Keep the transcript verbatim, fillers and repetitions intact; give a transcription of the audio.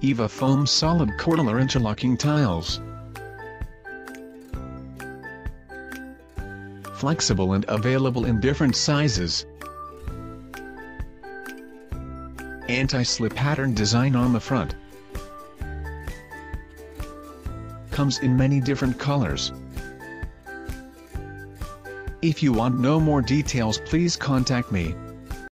EVA foam solid cordular interlocking tiles. Flexible and available in different sizes. Anti-slip pattern design on the front. Comes in many different colors. If you want no more details, please contact me.